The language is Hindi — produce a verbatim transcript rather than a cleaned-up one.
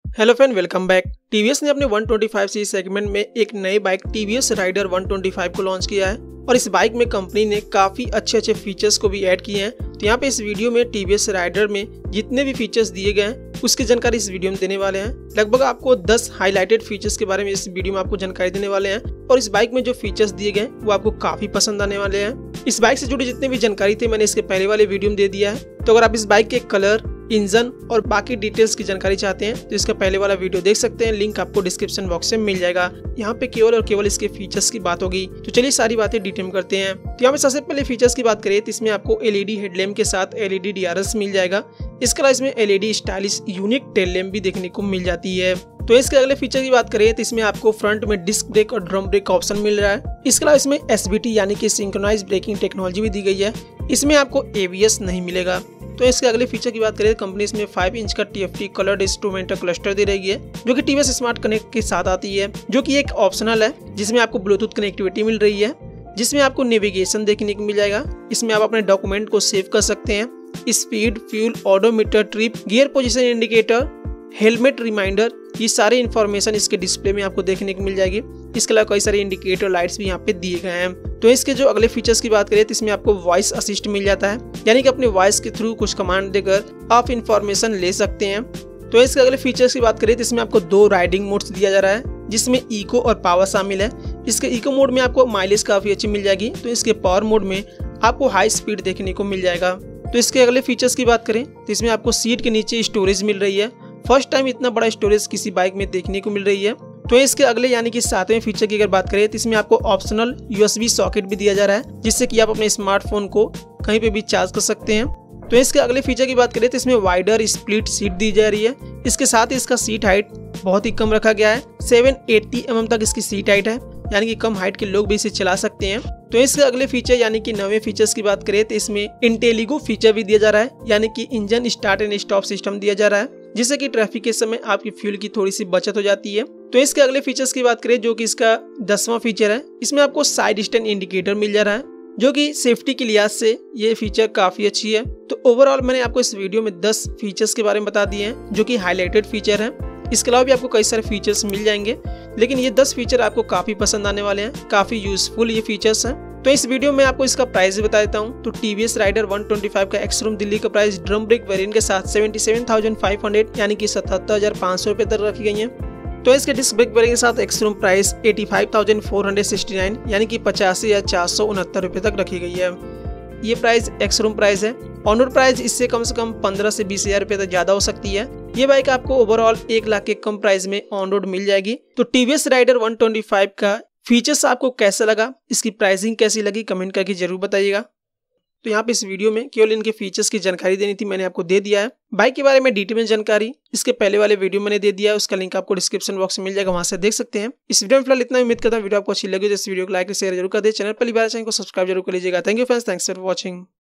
Hello friend, welcome back. TVS ने अपने one twenty five series segment में एक नई bike TVS Raider one twenty five को लॉन्च किया है और इस बाइक में कंपनी ने काफी अच्छे अच्छे फीचर्स को भी ऐड किए हैं। तो यहाँ पे इस वीडियो में टीवीएस राइडर में जितने भी फीचर्स दिए गए हैं उसकी जानकारी इस वीडियो में देने वाले हैं। लगभग आपको दस हाईलाइटेड फीचर्स के बारे में इस वीडियो में आपको जानकारी देने वाले हैं और इस बाइक में जो फीचर्स दिए गए वो आपको काफी पसंद आने वाले हैं। इस बाइक से जुड़ी जितनी भी जानकारी थी मैंने इसके पहले वाले वीडियो में दे दिया है। तो अगर आप इस बाइक के कलर, इंजन और बाकी डिटेल्स की जानकारी चाहते हैं तो इसका पहले वाला वीडियो देख सकते हैं, लिंक आपको डिस्क्रिप्शन बॉक्स में मिल जाएगा। यहाँ पे केवल और केवल इसके फीचर्स की बात होगी। तो चलिए सारी बातें डिटेल में करते हैं। तो यहाँ पे सबसे पहले फीचर्स की बात करें तो इसमें आपको एलईडी हेडलैम्प के साथ एलईडी डीआरएस मिल जाएगा। इसके अलावा इसमें LED stylish unique tail lamp भी देखने को मिल जाती है। तो इसके अगले फीचर की बात करें तो इसमें आपको फ्रंट में डिस्क ब्रेक और ड्रम ब्रेक का ऑप्शन मिल रहा है। इसके अलावा इसमें एसबीटी यानी कि सिंक्रोनाइज ब्रेकिंग टेक्नोलॉजी भी दी गई है। इसमें आपको एबीएस नहीं मिलेगा। तो इसके अगले फीचर की बात करें तो कंपनी इसमें फाइव इंच का टीएफटी कलर्ड इंस्ट्रूमेंटल क्लस्टर दे रही है जो कि टीवीएस स्मार्ट कनेक्ट के साथ आती है, जो कि एक ऑप्शनल है जिसमें आपको ब्लूटूथ कनेक्टिविटी मिल रही है, जिसमें आपको नेविगेशन देखने को मिल जाएगा। इसमें आप अपने डॉक्यूमेंट को सेव कर सकते हैं। Speed, fuel, odometer, trip, gear position indicator, helmet reminder, ये सारे इन्फॉर्मेशन इसके डिस्प्ले में आपको देखने को मिल जाएगी। इसके अलावा कई सारे इंडिकेटर लाइट्स भी यहाँ पे दिए गए हैं। तो इसके जो अगले फीचर्स की बात करें तो इसमें आपको वॉइस असिस्ट मिल जाता है, यानी कि अपने वॉइस के थ्रू कुछ कमांड देकर आप इन्फॉर्मेशन ले सकते हैं। तो इसके अगले फीचर्स की बात करें तो इसमें आपको दो राइडिंग मोड्स दिया जा रहा है, जिसमें इको और पावर शामिल है। इसके इको मोड में आपको माइलेज काफी अच्छी मिल जाएगी, तो इसके पावर मोड में आपको हाई स्पीड देखने को मिल जाएगा। तो इसके अगले फीचर्स की बात करें तो इसमें आपको सीट के नीचे स्टोरेज मिल रही है। फर्स्ट टाइम इतना बड़ा स्टोरेज किसी बाइक में देखने को मिल रही है। तो इसके अगले यानी कि सातवें फीचर की अगर बात करें तो इसमें आपको ऑप्शनल यूएसबी सॉकेट भी दिया जा रहा है, जिससे कि आप अपने स्मार्टफोन को कहीं पे भी चार्ज कर सकते हैं। तो इसके अगले फीचर की बात करें तो इसमें वाइडर स्प्लिट सीट दी जा रही है। इसके साथ ही इसका सीट हाइट बहुत ही कम रखा गया है, सेवन एट्टी एम एम तक इसकी सीट हाइट है, यानी कि कम हाइट के लोग भी इसे चला सकते हैं। तो इसके अगले फीचर यानी कि नवे फीचर्स की बात करें तो इसमें इंटेलिगो फीचर भी दिया जा रहा है, यानी कि engine start and stop system दिया जा रहा है, जिससे कि ट्रैफिक के समय आपकी फ्यूल की थोड़ी सी बचत हो जाती है। तो इसके अगले फीचर्स की बात करें जो कि इसका दसवां फीचर है, इसमें आपको साइड स्टैंड इंडिकेटर मिल जा रहा है, जो कि सेफ्टी के लिहाज से ये फीचर काफी अच्छी है। तो ओवरऑल मैंने आपको इस वीडियो में दस फीचर्स के बारे में बता दिए हैं जो कि हाईलाइटेड फीचर हैं। इसके अलावा भी आपको कई सारे फीचर्स मिल जाएंगे, लेकिन ये दस फीचर आपको काफी पसंद आने वाले हैं, काफी यूजफुल ये फीचर्स हैं। तो इस वीडियो में आपको इसका प्राइस भी बता देता हूँ। तो TVS Raider one twenty five का एक्सरूम दिल्ली का प्राइस ड्रम ब्रेक वेरिएंट के साथ seventy seven thousand five hundred यानी कि सतहत्तर हजार पाँच सौ रुपए तक रखी गई है। तो इसके डिस्क ब्रेक वेरिएंट के साथ ex showroom price eighty five thousand four hundred sixty nine यानी कि पचासी हजार चार सौ उनहत्तर रुपए तक रखी गई है। ये प्राइस एक्सरूम प्राइस है। ऑन रोड प्राइस इससे कम से कम पंद्रह से बीस हजार रुपए तक ज्यादा हो सकती है। ये बाइक आपको ओवरऑल एक लाख के कम प्राइस में ऑन रोड मिल जाएगी। तो TVS Raider one twenty five का फीचर्स आपको कैसा लगा, इसकी प्राइसिंग कैसी लगी, कमेंट करके जरूर बताइएगा। तो यहाँ पे इस वीडियो में केवल इनके फीचर्स की जानकारी देनी थी, मैंने आपको दे दिया है। बाइक के बारे में डिटेल में जानकारी इसके पहले वाले वीडियो मैंने दे दिया है, उसका लिंक आपको डिस्क्रिप्शन बॉक्स में मिल जाएगा, वहां से देख सकते हैं। इस वीडियो में फिलहाल इतना, उम्मीद करता हूं वीडियो आपको अच्छी लगी तो इस वीडियो को लाइक शेयर जरूर कर दे। चैनल पहली बार चैनल को सब्सक्राइब जरूर कर लीजिएगा। Thank you friends, thanks for watching.